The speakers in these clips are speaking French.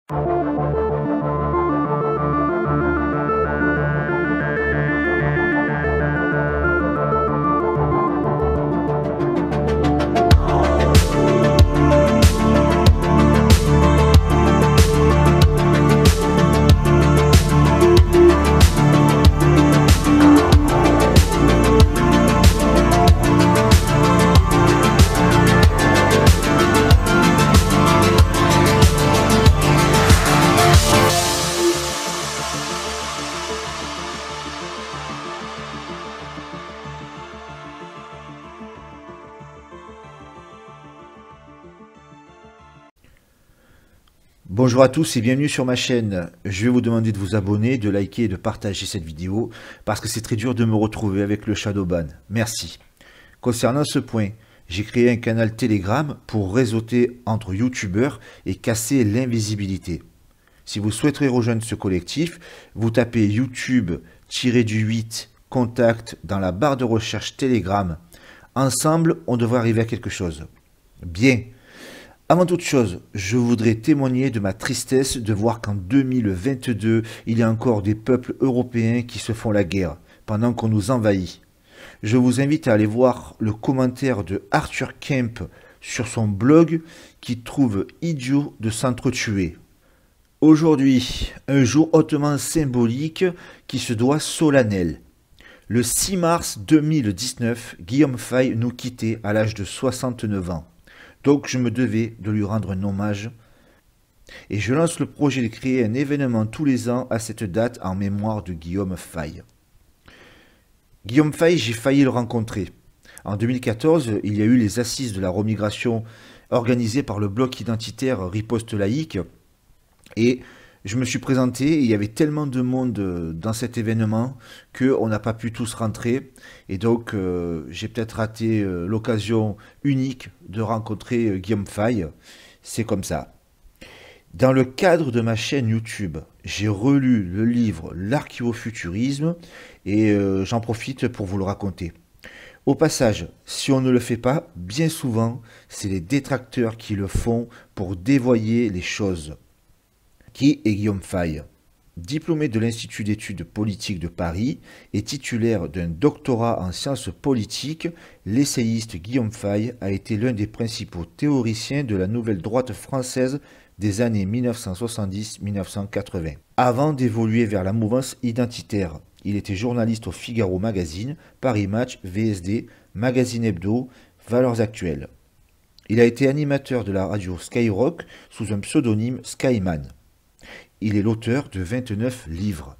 Bonjour à tous et bienvenue sur ma chaîne. Je vais vous demander de vous abonner, de liker et de partager cette vidéo parce que c'est très dur de me retrouver avec le Shadowban. Merci. Concernant ce point, j'ai créé un canal Telegram pour réseauter entre youtubeurs et casser l'invisibilité. Si vous souhaiterez rejoindre ce collectif, vous tapez YouTube-8 contact dans la barre de recherche Telegram. Ensemble, on devrait arriver à quelque chose. Bien. Avant toute chose, je voudrais témoigner de ma tristesse de voir qu'en 2022, il y a encore des peuples européens qui se font la guerre, pendant qu'on nous envahit. Je vous invite à aller voir le commentaire de Arthur Kemp sur son blog qui trouve idiot de s'entretuer. Aujourd'hui, un jour hautement symbolique qui se doit solennel. Le 6 mars 2019, Guillaume Faye nous quittait à l'âge de 69 ans. Donc je me devais de lui rendre un hommage et je lance le projet de créer un événement tous les ans à cette date en mémoire de Guillaume Faye. Guillaume Faye, j'ai failli le rencontrer. En 2014, il y a eu les assises de la remigration organisées par le bloc identitaire Riposte Laïque et je me suis présenté et il y avait tellement de monde dans cet événement qu'on n'a pas pu tous rentrer. Et donc, j'ai peut-être raté l'occasion unique de rencontrer Guillaume Faye. C'est comme ça. Dans le cadre de ma chaîne YouTube, j'ai relu le livre L'archéofuturisme et j'en profite pour vous le raconter. Au passage, si on ne le fait pas, bien souvent, c'est les détracteurs qui le font pour dévoyer les choses. Qui est Guillaume Faye? Diplômé de l'Institut d'études politiques de Paris et titulaire d'un doctorat en sciences politiques, l'essayiste Guillaume Faye a été l'un des principaux théoriciens de la nouvelle droite française des années 1970-1980. Avant d'évoluer vers la mouvance identitaire, il était journaliste au Figaro Magazine, Paris Match, VSD, Magazine Hebdo, Valeurs Actuelles. Il a été animateur de la radio Skyrock sous un pseudonyme Skyman. Il est l'auteur de 29 livres.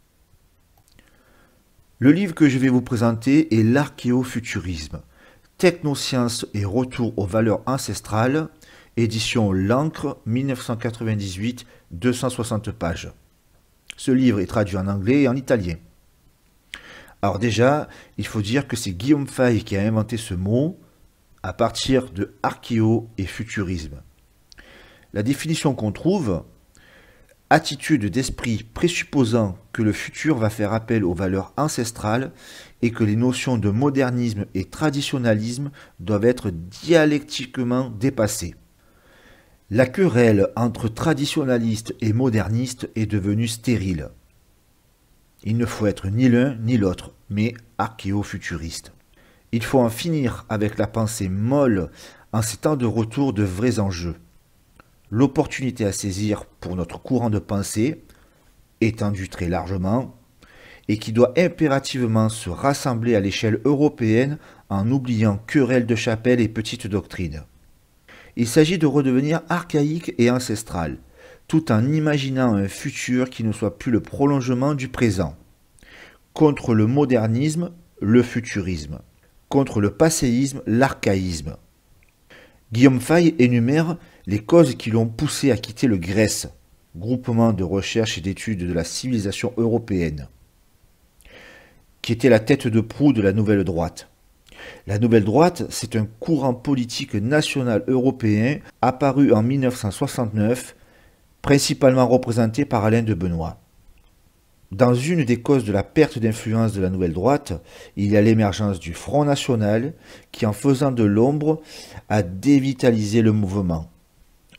Le livre que je vais vous présenter est L'archéofuturisme, technosciences et retour aux valeurs ancestrales, édition L'Ancre, 1998, 260 pages. Ce livre est traduit en anglais et en italien. Alors déjà, il faut dire que c'est Guillaume Faye qui a inventé ce mot à partir de archéo et futurisme. La définition qu'on trouve: attitude d'esprit présupposant que le futur va faire appel aux valeurs ancestrales et que les notions de modernisme et traditionnalisme doivent être dialectiquement dépassées. La querelle entre traditionnalistes et modernistes est devenue stérile. Il ne faut être ni l'un ni l'autre, mais archéofuturiste. Il faut en finir avec la pensée molle en ces temps de retour de vrais enjeux. L'opportunité à saisir pour notre courant de pensée, étendu très largement, et qui doit impérativement se rassembler à l'échelle européenne en oubliant querelles de chapelle et petites doctrines. Il s'agit de redevenir archaïque et ancestral, tout en imaginant un futur qui ne soit plus le prolongement du présent. Contre le modernisme, le futurisme. Contre le passéisme, l'archaïsme. Guillaume Faye énumère les causes qui l'ont poussé à quitter le GRES, groupement de recherche et d'études de la civilisation européenne, qui était la tête de proue de la Nouvelle Droite. La Nouvelle Droite, c'est un courant politique national européen apparu en 1969, principalement représenté par Alain de Benoît. Dans une des causes de la perte d'influence de la Nouvelle Droite, il y a l'émergence du Front National qui, en faisant de l'ombre, a dévitalisé le mouvement.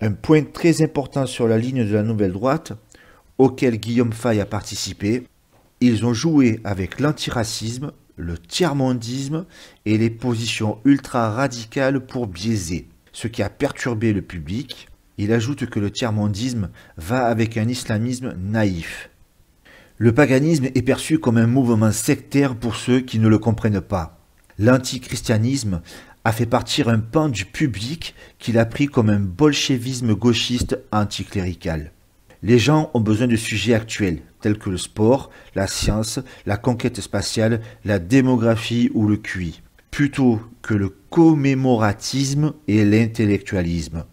Un point très important sur la ligne de la nouvelle droite, auquel Guillaume Faye a participé, ils ont joué avec l'antiracisme, le tiers-mondisme et les positions ultra-radicales pour biaiser, ce qui a perturbé le public. Il ajoute que le tiers-mondisme va avec un islamisme naïf. Le paganisme est perçu comme un mouvement sectaire pour ceux qui ne le comprennent pas. L'antichristianisme a fait partir un pan du public qu'il a pris comme un bolchevisme gauchiste anticlérical. Les gens ont besoin de sujets actuels, tels que le sport, la science, la conquête spatiale, la démographie ou le QI, plutôt que le commémoratisme et l'intellectualisme.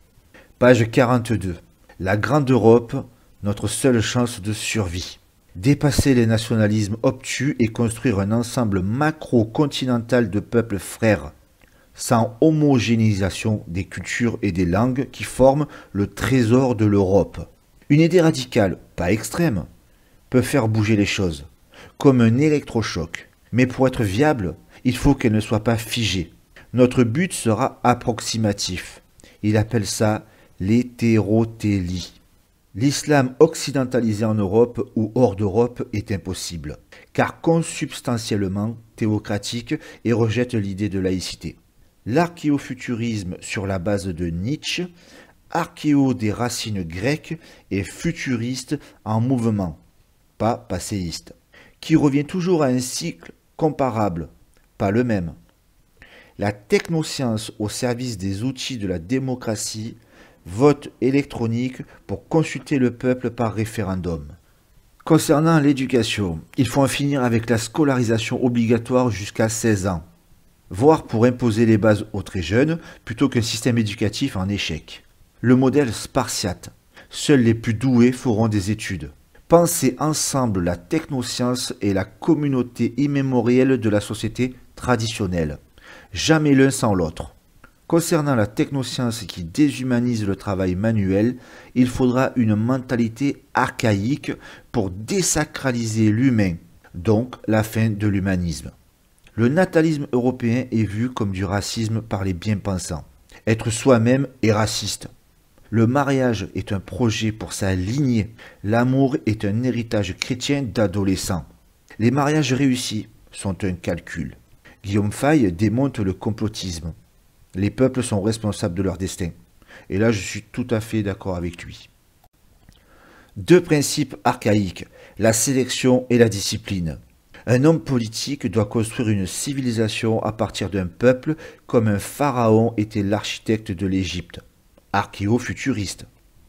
Page 42. La Grande Europe, notre seule chance de survie. Dépasser les nationalismes obtus et construire un ensemble macro-continental de peuples frères, sans homogénéisation des cultures et des langues qui forment le trésor de l'Europe. Une idée radicale, pas extrême, peut faire bouger les choses, comme un électrochoc. Mais pour être viable, il faut qu'elle ne soit pas figée. Notre but sera approximatif. Il appelle ça l'hétérotélie. L'islam occidentalisé en Europe ou hors d'Europe est impossible, car consubstantiellement théocratique et rejette l'idée de laïcité. L'archéofuturisme sur la base de Nietzsche, archéo des racines grecques et futuriste en mouvement, pas passéiste, qui revient toujours à un cycle comparable, pas le même. La technoscience au service des outils de la démocratie, vote électronique pour consulter le peuple par référendum. Concernant l'éducation, il faut en finir avec la scolarisation obligatoire jusqu'à 16 ans, voire pour imposer les bases aux très jeunes plutôt qu'un système éducatif en échec. Le modèle spartiate. Seuls les plus doués feront des études. Pensez ensemble la technoscience et la communauté immémorielle de la société traditionnelle. Jamais l'un sans l'autre. Concernant la technoscience qui déshumanise le travail manuel, il faudra une mentalité archaïque pour désacraliser l'humain, donc la fin de l'humanisme. Le natalisme européen est vu comme du racisme par les bien-pensants. Être soi-même est raciste. Le mariage est un projet pour sa lignée. L'amour est un héritage chrétien d'adolescents. Les mariages réussis sont un calcul. Guillaume Faye démonte le complotisme. Les peuples sont responsables de leur destin. Et là, je suis tout à fait d'accord avec lui. Deux principes archaïques, la sélection et la discipline. Un homme politique doit construire une civilisation à partir d'un peuple comme un pharaon était l'architecte de l'Égypte. Archéo-futuriste.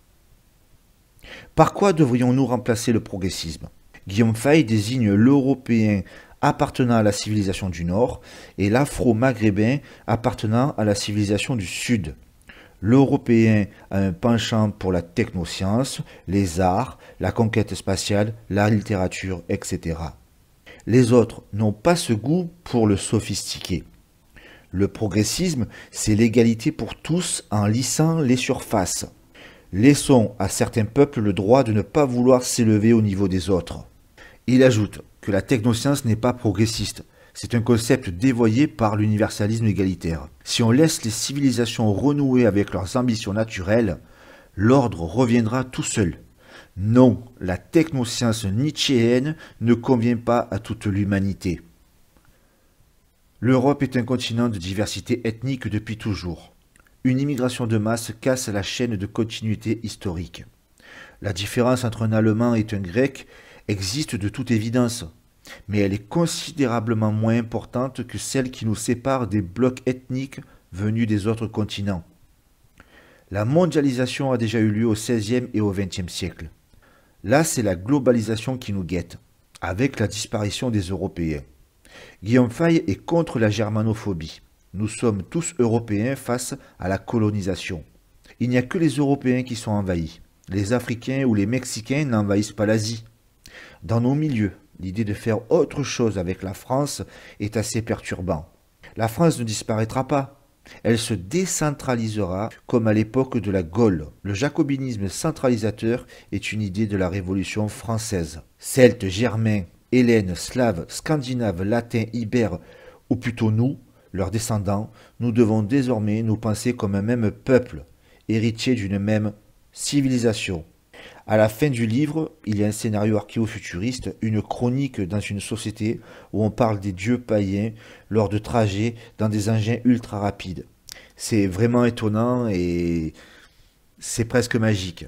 Par quoi devrions-nous remplacer le progressisme? Guillaume Faye désigne l'Européen appartenant à la civilisation du Nord et l'Afro-Maghrébin appartenant à la civilisation du Sud. L'Européen a un penchant pour la technoscience, les arts, la conquête spatiale, la littérature, etc. Les autres n'ont pas ce goût pour le sophistiqué. Le progressisme, c'est l'égalité pour tous en lissant les surfaces. Laissons à certains peuples le droit de ne pas vouloir s'élever au niveau des autres. Il ajoute que la technoscience n'est pas progressiste. C'est un concept dévoyé par l'universalisme égalitaire. Si on laisse les civilisations renouer avec leurs ambitions naturelles, l'ordre reviendra tout seul. Non, la technoscience nietzschéenne ne convient pas à toute l'humanité. L'Europe est un continent de diversité ethnique depuis toujours. Une immigration de masse casse la chaîne de continuité historique. La différence entre un Allemand et un Grec existe de toute évidence, mais elle est considérablement moins importante que celle qui nous sépare des blocs ethniques venus des autres continents. La mondialisation a déjà eu lieu au XVIe et au XXe siècle. Là, c'est la globalisation qui nous guette, avec la disparition des Européens. Guillaume Faye est contre la germanophobie. Nous sommes tous Européens face à la colonisation. Il n'y a que les Européens qui sont envahis. Les Africains ou les Mexicains n'envahissent pas l'Asie. Dans nos milieux, l'idée de faire autre chose avec la France est assez perturbant. La France ne disparaîtra pas. Elle se décentralisera comme à l'époque de la Gaule. Le jacobinisme centralisateur est une idée de la Révolution française. Celtes, Germains, Hellènes, Slaves, Scandinaves, Latins, Ibères, ou plutôt nous, leurs descendants, nous devons désormais nous penser comme un même peuple héritiers d'une même civilisation. À la fin du livre, il y a un scénario archéofuturiste, une chronique dans une société où on parle des dieux païens lors de trajets dans des engins ultra rapides. C'est vraiment étonnant et c'est presque magique.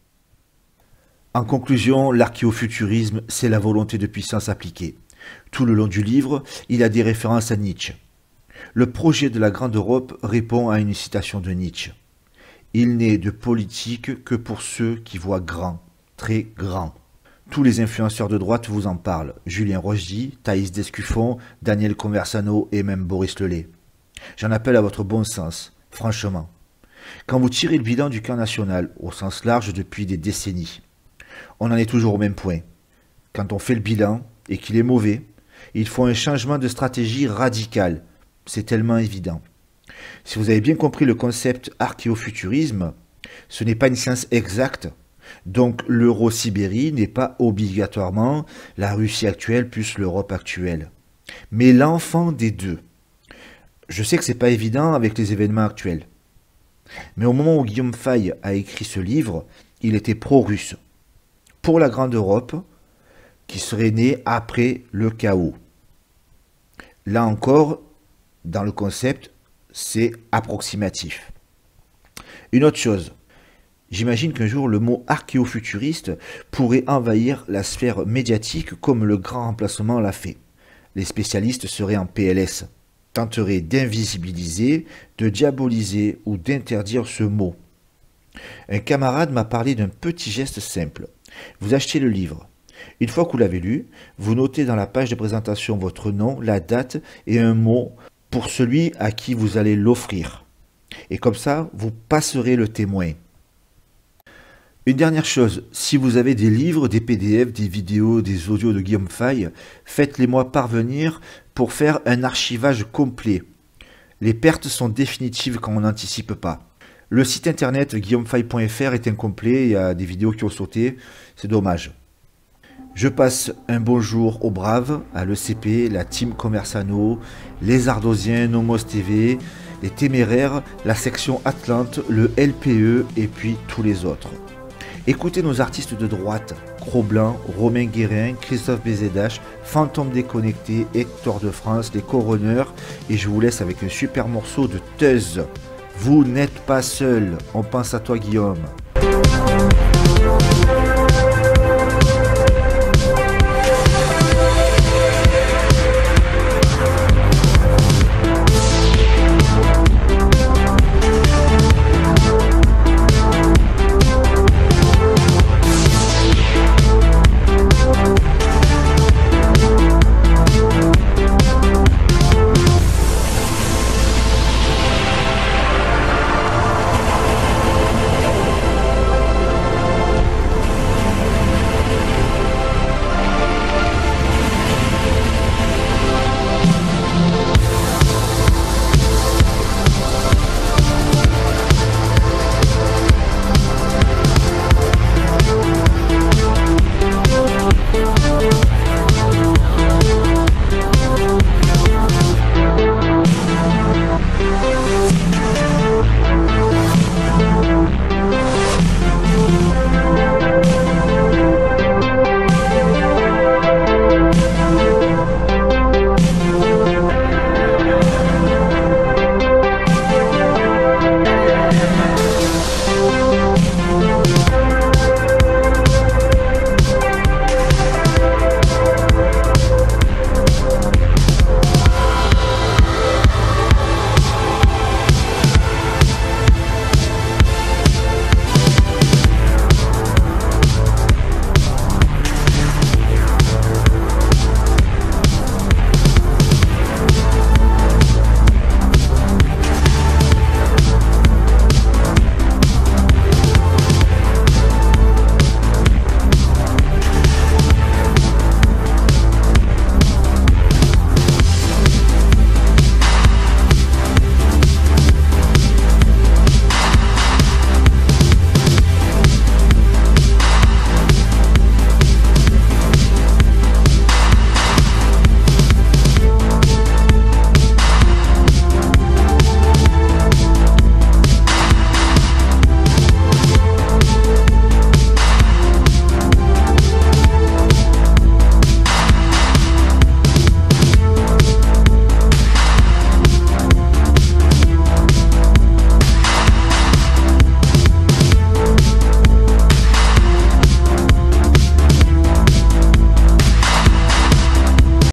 En conclusion, l'archéofuturisme, c'est la volonté de puissance appliquée. Tout le long du livre, il y a des références à Nietzsche. Le projet de la Grande Europe répond à une citation de Nietzsche. Il n'est de politique que pour ceux qui voient grand, très grand. Tous les influenceurs de droite vous en parlent. Julien Rochdy, Thaïs Descuffon, Daniel Conversano et même Boris Lelay. J'en appelle à votre bon sens, franchement. Quand vous tirez le bilan du camp national, au sens large depuis des décennies, on en est toujours au même point. Quand on fait le bilan et qu'il est mauvais, il faut un changement de stratégie radical. C'est tellement évident. Si vous avez bien compris le concept archéofuturisme, ce n'est pas une science exacte. Donc l'Euro-Sibérie n'est pas obligatoirement la Russie actuelle plus l'Europe actuelle. Mais l'enfant des deux. Je sais que c'est pas évident avec les événements actuels. Mais au moment où Guillaume Fay a écrit ce livre, il était pro-russe. Pour la Grande Europe, qui serait née après le chaos. Là encore, dans le concept, c'est approximatif. Une autre chose, j'imagine qu'un jour le mot archéofuturiste pourrait envahir la sphère médiatique comme le grand remplacement l'a fait. Les spécialistes seraient en PLS, tenteraient d'invisibiliser, de diaboliser ou d'interdire ce mot. Un camarade m'a parlé d'un petit geste simple. Vous achetez le livre. Une fois que vous l'avez lu, vous notez dans la page de présentation votre nom, la date et un mot pour celui à qui vous allez l'offrir. Et comme ça, vous passerez le témoin. Une dernière chose, si vous avez des livres, des PDF, des vidéos, des audios de Guillaume Fay, faites-les-moi parvenir pour faire un archivage complet. Les pertes sont définitives quand on n'anticipe pas. Le site internet guillaumefay.fr est incomplet, il y a des vidéos qui ont sauté, c'est dommage. Je passe un bonjour aux braves, à l'ECP, la team Conversano, les Ardosiens, Nomos TV, les Téméraires, la section Atlante, le LPE et puis tous les autres. Écoutez nos artistes de droite, Cro-Blanc, Romain Guérin, Christophe BZH, Fantôme Déconnecté, Hector de France, les Coroners et je vous laisse avec un super morceau de Teuz. Vous n'êtes pas seul, on pense à toi Guillaume.